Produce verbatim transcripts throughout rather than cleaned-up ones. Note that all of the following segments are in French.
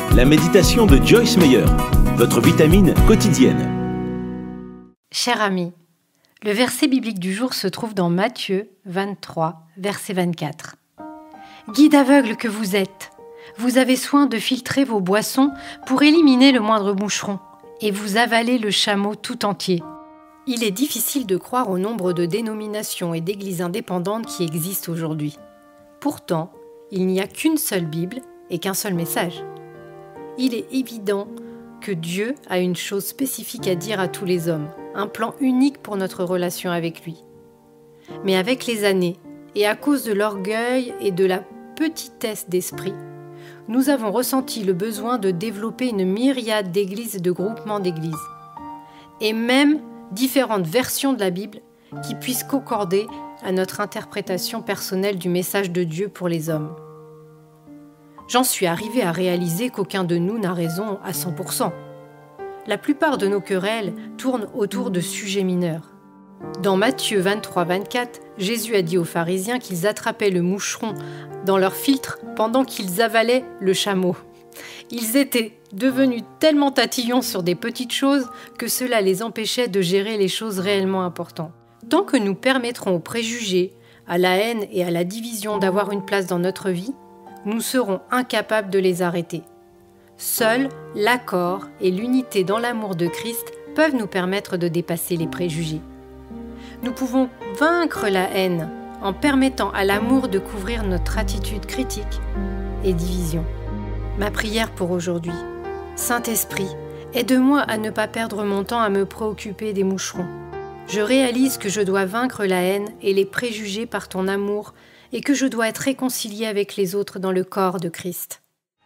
la méditation de Joyce Meyer, votre vitamine quotidienne. Cher ami, le verset biblique du jour se trouve dans Matthieu vingt-trois, verset vingt-quatre. « Guide aveugle que vous êtes, vous avez soin de filtrer vos boissons pour éliminer le moindre moucheron, et vous avalez le chameau tout entier. » Il est difficile de croire au nombre de dénominations et d'églises indépendantes qui existent aujourd'hui. Pourtant, il n'y a qu'une seule Bible et qu'un seul message. Il est évident que Dieu a une chose spécifique à dire à tous les hommes, un plan unique pour notre relation avec lui. Mais avec les années, et à cause de l'orgueil et de la petitesse d'esprit, nous avons ressenti le besoin de développer une myriade d'églises et de groupements d'églises, et même différentes versions de la Bible qui puissent concorder à notre interprétation personnelle du message de Dieu pour les hommes. J'en suis arrivé à réaliser qu'aucun de nous n'a raison à cent pour cent. La plupart de nos querelles tournent autour de sujets mineurs. Dans Matthieu vingt-trois, vingt-quatre, Jésus a dit aux pharisiens qu'ils attrapaient le moucheron dans leur filtre pendant qu'ils avalaient le chameau. Ils étaient devenus tellement tatillons sur des petites choses que cela les empêchait de gérer les choses réellement importantes. Tant que nous permettrons aux préjugés, à la haine et à la division d'avoir une place dans notre vie, nous serons incapables de les arrêter. Seuls l'accord et l'unité dans l'amour de Christ peuvent nous permettre de dépasser les préjugés. Nous pouvons vaincre la haine en permettant à l'amour de couvrir notre attitude critique et division. Ma prière pour aujourd'hui. Saint-Esprit, aide-moi à ne pas perdre mon temps à me préoccuper des moucherons. Je réalise que je dois vaincre la haine et les préjugés par ton amour et que je dois être réconcilié avec les autres dans le corps de Christ.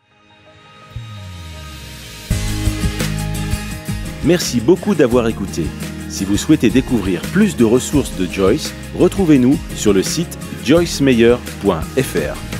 Merci beaucoup d'avoir écouté. Si vous souhaitez découvrir plus de ressources de Joyce, retrouvez-nous sur le site joyce meyer point f r.